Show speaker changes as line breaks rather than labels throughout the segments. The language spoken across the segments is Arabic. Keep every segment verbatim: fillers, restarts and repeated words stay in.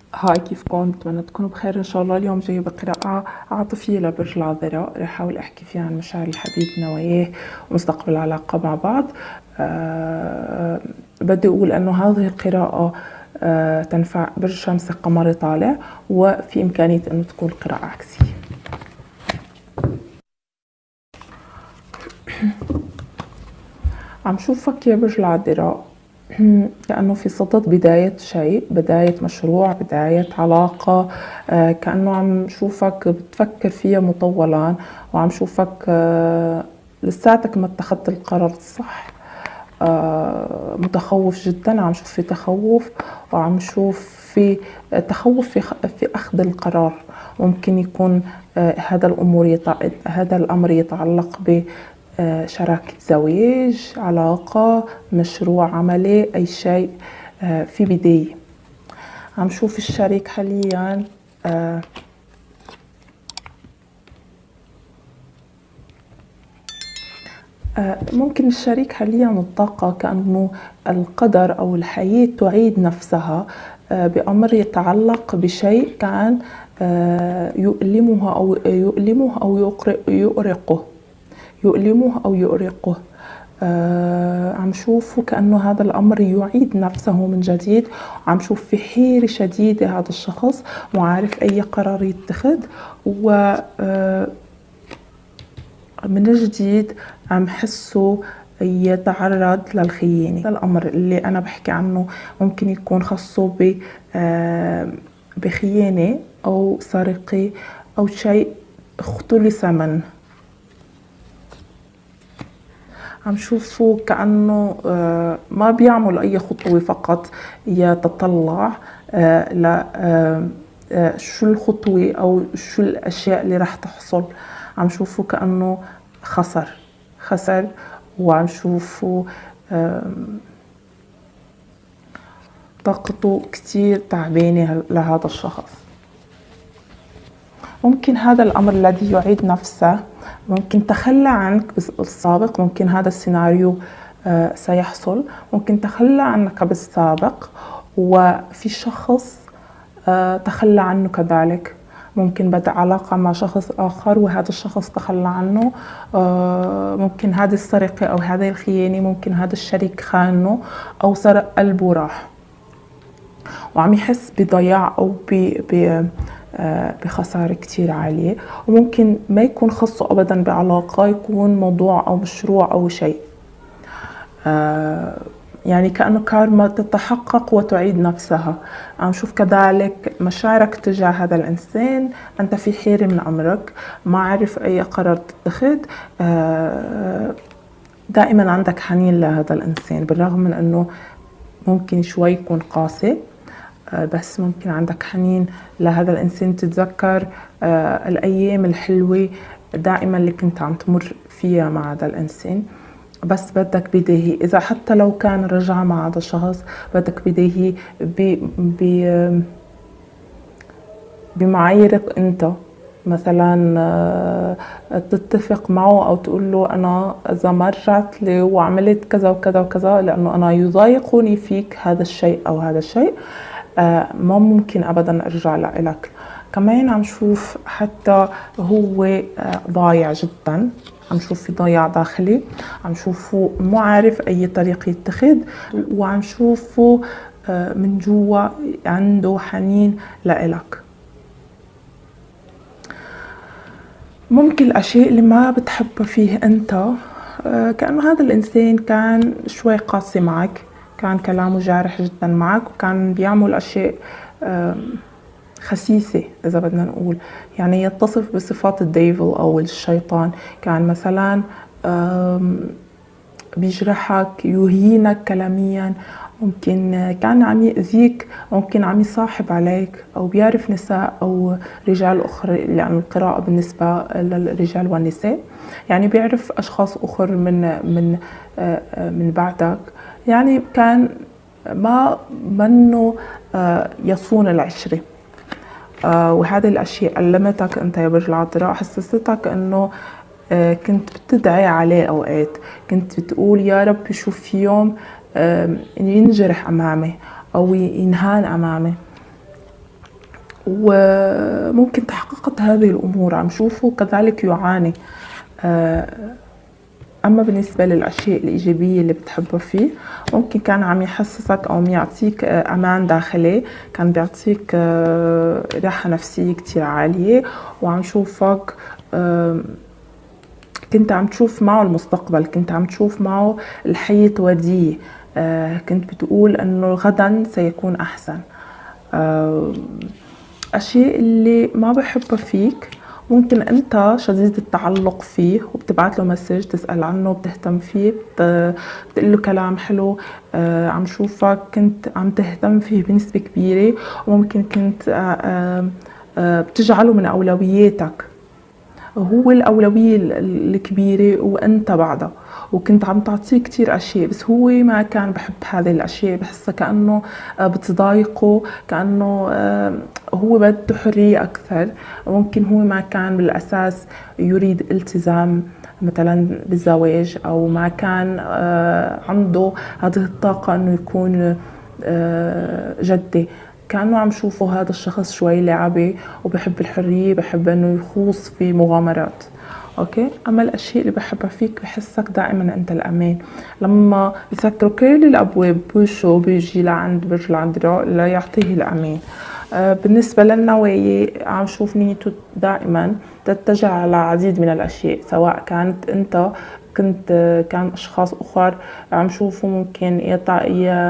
هاي كيفكن؟ بتمنى تكونوا بخير ان شاء الله. اليوم جاي بقراءة عاطفية لبرج العذراء، رح احاول احكي فيها عن مشاعر الحبيب، نواياه ومستقبل العلاقة مع بعض. أه بدي اقول انه هذه القراءة أه تنفع برج شمس قمري طالع، وفي امكانية انه تكون قراءة عكسية. عم شوفك يا برج العذراء كأنه في صدد بداية شيء، بداية مشروع، بداية علاقة. آه كأنه عم شوفك بتفكر فيها مطولا، وعم شوفك آه لساتك ما اتخذت القرار الصح. آه متخوف جدا، عم شوف في تخوف، وعم شوف في تخوف في, في أخذ القرار. ممكن يكون آه هذا الأمور هذا الأمر يتعلق ب شراكة زواج، علاقة، مشروع عملي، أي شيء في بداية. عم شوف الشريك حاليا ممكن الشريك حاليا الطاقة كأنه القدر أو الحياة تعيد نفسها بأمر يتعلق بشيء كان يؤلمها أو يؤلمه أو يؤرقه يؤلمه أو يؤرقه. آه عم شوفه كأنه هذا الأمر يعيد نفسه من جديد، وعم شوف في حيرة شديدة هذا الشخص، وعارف أي قرار يتخذ، و آه من جديد عم حسه يتعرض للخيانة. هذا الأمر اللي أنا بحكي عنه ممكن يكون خاصه ب آه بخيانة أو سرقة أو شيء اختلس منه. عم شوفه كأنه ما بيعمل أي خطوة، فقط يتطلع ل شو الخطوة أو شو الأشياء اللي رح تحصل. عم شوفه كأنه خسر خسر وعم شوفه طاقته كتير تعبانة لهذا الشخص. ممكن هذا الأمر الذي يعيد نفسه ممكن تخلى عنك بالسابق، ممكن هذا السيناريو آه سيحصل، ممكن تخلى عنك بالسابق وفي شخص آه تخلى عنه كذلك. ممكن بدأ علاقة مع شخص آخر وهذا الشخص تخلى عنه. آه ممكن هذه السرقة أو هذه الخيانة، ممكن هذا الشريك خانه أو سرق قلبه راح، وعم يحس بضياع أو ب ب بخسارة كتير عالية. وممكن ما يكون خاصه أبدا بعلاقة، يكون موضوع أو مشروع أو شيء. يعني كأنه كارما تتحقق وتعيد نفسها. عم شوف كذلك مشاعرك تجاه هذا الإنسان، أنت في حيرة من أمرك، ما عارف أي قرار تتخذ. دائما عندك حنين لهذا الإنسان، بالرغم من أنه ممكن شوي يكون قاسي، بس ممكن عندك حنين لهذا الإنسان. تتذكر الأيام الحلوة دائما اللي كنت عم تمر فيها مع هذا الإنسان، بس بدك بداهي. إذا حتى لو كان رجع مع هذا الشخص، بدك بداهي بمعاييرك أنت. مثلا تتفق معه أو تقول له أنا إذا ما رجعت لي وعملت كذا وكذا وكذا لأنه أنا يضايقني فيك هذا الشيء أو هذا الشيء، ما ممكن أبدا أرجع لك. كمان عم شوف حتى هو ضايع جدا، عم شوف في ضياع داخلي، عم شوفه مو عارف أي طريق يتخذ، وعم شوفه من جوا عنده حنين لإلك. ممكن الأشياء اللي ما بتحبها فيه أنت، كأنه هذا الإنسان كان شوي قاسي معك، كان كلامه جارح جدا معك، وكان بيعمل أشياء خسيسة إذا بدنا نقول، يعني يتصف بصفات الديفل أو الشيطان. كان مثلا بيجرحك، يهينك كلاميا، ممكن كان عم يأذيك، ممكن عم يصاحب عليك، أو بيعرف نساء أو رجال أخرى، لأن يعني القراءة بالنسبة للرجال والنساء، يعني بيعرف أشخاص أخر من من من بعدك. يعني كان ما منه يصون العشرة. وهذه الأشياء علمتك أنت يا برج العذراء، حسستك أنه كنت بتدعي عليه أوقات، كنت بتقول يا رب شو في يوم ينجرح أمامي أو ينهان أمامي. وممكن تحققت هذه الأمور. عم شوفه كذلك يعاني. أما بالنسبة للأشياء الإيجابية اللي بتحبها فيه، ممكن كان عم يحسسك أو يعطيك أمان داخلي، كان بيعطيك راحة نفسية كتير عالية، وعم شوفك كنت عم تشوف معه المستقبل، كنت عم تشوف معه الحياة ودية، كنت بتقول أنه غدا سيكون أحسن. أشياء اللي ما بحبها فيك، ممكن أنت شديد التعلق فيه وبتبعت له مسج تسأل عنه، بتهتم فيه، بتقول له كلام حلو. آه عم شوفك كنت عم تهتم فيه بنسبة كبيرة، وممكن كنت آه آه بتجعله من أولوياتك، هو الأولوية الكبيرة وأنت بعدها، وكنت عم تعطيه كتير أشياء، بس هو ما كان بحب هذه الأشياء، بحسها كأنه بتضايقه، كأنه هو بده حرية أكثر. ممكن هو ما كان بالأساس يريد التزام مثلا بالزواج، أو ما كان عنده هذه الطاقة أنه يكون جدي. كأنه عم شوفه هذا الشخص شوي لعبي وبحب الحرية، بحب انه يخوض في مغامرات. اوكي. اما الاشياء اللي بحبها فيك، بحسك دائما انت الامان. لما بسكروا كل الابواب بوشه بيجي لعند برج العذراء ليعطيه الامان. آه بالنسبة للنوايا، عم شوف نيته دائما تتجه على عديد من الاشياء، سواء كانت انت كنت كان اشخاص اخر عم شوفه ممكن يطع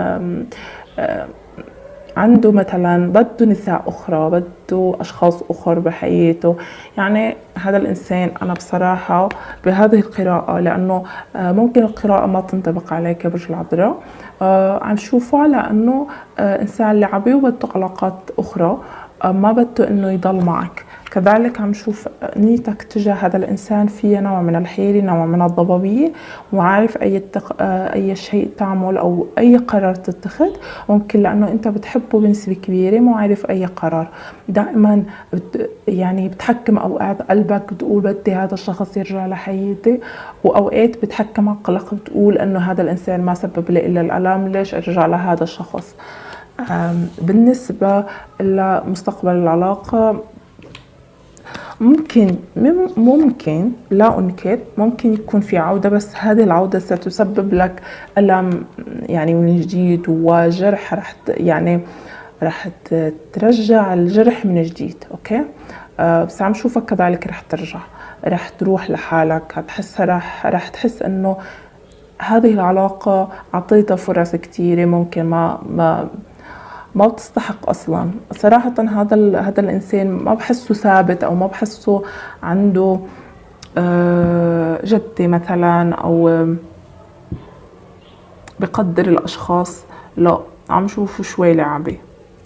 آه عنده مثلا بده نساء أخرى، بده أشخاص أخر بحياته. يعني هذا الإنسان أنا بصراحة بهذه القراءة، لأنه ممكن القراءة ما تنطبق عليك يا برج العذراء، عم شوفه على أنه إنسان لعبي وبده علاقات أخرى، ما بده أنه يضل معك. كذلك عم شوف نيتك تجاه هذا الإنسان فيها نوع من الحيرة، نوع من الضبابية، وعارف أي التق... أي شيء تعمل أو أي قرار تتخذ، ممكن لأنه أنت بتحبه بنسبة كبيرة، مو عارف أي قرار. دائما بت... يعني بتحكم أوقات قلبك، بتقول بدي هذا الشخص يرجع لحياتي، وأوقات بتحكم عقلك بتقول أنه هذا الإنسان ما سبب لي إلا الألم، ليش أرجع لهذا الشخص. بالنسبة لمستقبل العلاقة، ممكن ممكن لا أنكر ممكن يكون في عودة، بس هذه العودة ستسبب لك ألم يعني من جديد، وجرح رح يعني رح ترجع الجرح من جديد. أوكي. أه بس عم شوفك كذلك رح ترجع، رح تروح لحالك، هتحس رح رح تحس إنه هذه العلاقة عطيتها فرص كتيرة، ممكن ما ما ما بتستحق اصلا. صراحه هذا هذا الانسان ما بحسه ثابت، او ما بحسه عنده جدي مثلا، او بقدر الاشخاص، لا عم شوفه شوي لعبي.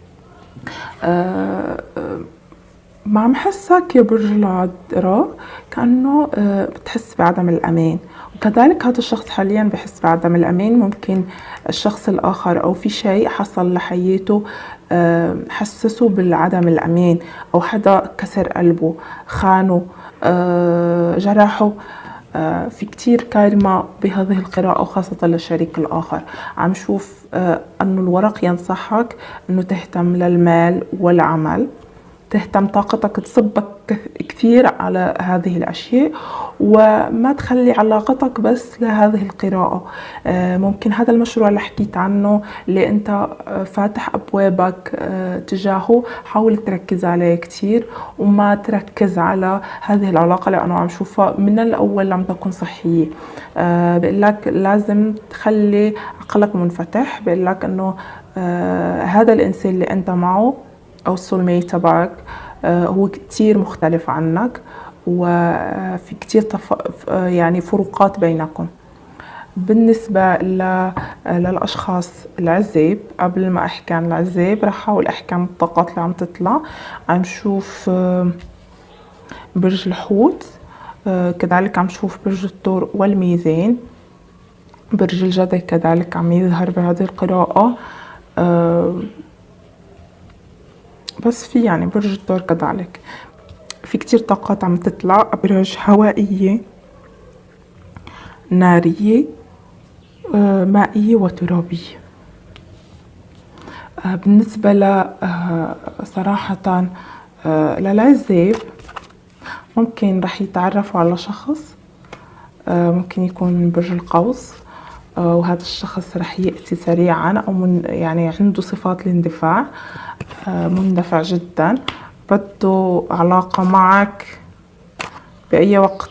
ما عم حسك يا برج العذراء كأنه بتحس بعدم الأمان، وكذلك هذا الشخص حاليا بحس بعدم الأمان. ممكن الشخص الآخر أو في شيء حصل لحياته حسسه بالعدم الأمان، أو حدا كسر قلبه، خانه، جرحه. في كتير كلمة بهذه القراءة، وخاصة للشريك الآخر. عم شوف أنه الورق ينصحك أنه تهتم للمال والعمل، تهتم طاقتك تصبك كثير على هذه الأشياء، وما تخلي علاقتك بس لهذه القراءة. ممكن هذا المشروع اللي حكيت عنه اللي انت فاتح أبوابك تجاهه، حاول تركز عليه كثير، وما تركز على هذه العلاقة، لأنه عم شوفها من الأول لم تكن صحية. بقول لك لازم تخلي عقلك منفتح، بقول لك أنه هذا الإنسان اللي أنت معه أو السولميت تبعك هو كتير مختلف عنك، وفي كتير تف... يعني فروقات بينكم. بالنسبة للأشخاص العزيب، قبل ما أحكي عن العزيب رح أحاول أحكي عن الطاقات اللي عم تطلع. عم شوف برج الحوت، كذلك عم شوف برج الثور والميزان. برج الجدي كذلك عم يظهر بهذه القراءة، بس في يعني برج الثور كذلك في كتير طاقات عم تطلع، أبراج هوائية، نارية، مائية وترابية. آه، بالنسبة ل آه، صراحة آه، للعزاب ممكن رح يتعرفوا على شخص آه، ممكن يكون من برج القوس، آه، وهذا الشخص رح يأتي سريعا أو من يعني عنده صفات الاندفاع، آه، مندفع جدا، بده علاقة معك بأي وقت،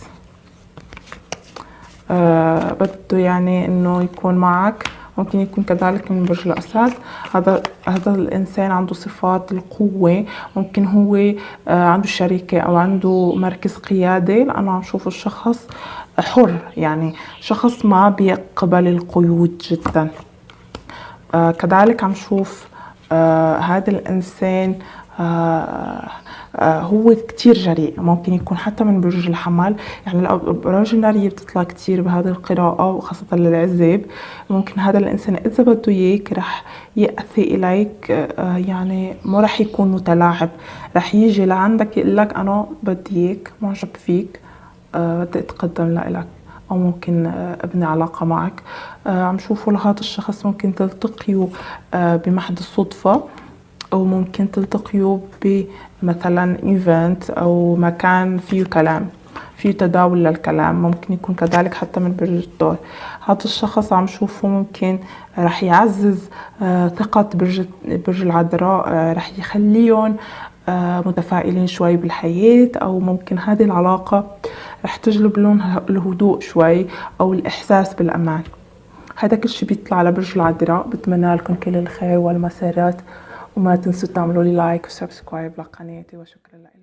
آه، بده يعني انه يكون معك. ممكن يكون كذلك من برج الأسد. هذا هذا الإنسان عنده صفات القوة، ممكن هو آه، عنده شركة أو عنده مركز قيادة، لأنه عم شوف الشخص حر، يعني شخص ما بيقبل القيود جدا. آه، كذلك عم شوف آه، هذا الإنسان آه، آه، هو كتير جريء، ممكن يكون حتى من برج الحمل. يعني الأبراج النارية بتطلع كتير بهذه القراءة، وخاصة للعزاب. ممكن هذا الإنسان إذا بده إياك رح يأتي إليك، آه، يعني ما رح يكون متلاعب، رح يجي لعندك يقول لك أنا بدي إياك، معجب فيك، آه، بدي أتقدم لإلك، أو ممكن آه، أبني علاقة معك. آه، عم شوفوا لهذا الشخص ممكن تلتقيوا آه، بمحض الصدفة، أو ممكن تلتقيوا بمثلا ايفنت أو مكان فيه كلام، فيه تداول للكلام. ممكن يكون كذلك حتى من برج الثور. هذا الشخص عم شوفه ممكن رح يعزز آه، ثقة برج برج العذراء، آه، رح يخليهم آه، متفائلين شوي بالحياة، أو ممكن هذه العلاقة رح تجلب لهم الهدوء شوي أو الإحساس بالأمان. هذا كل شي بيطلع على برج العذراء. بتمنى لكم كل الخير والمسارات، وما تنسوا تعملوا لي لايك وسبسكرايب لقناتي، وشكرا لكم.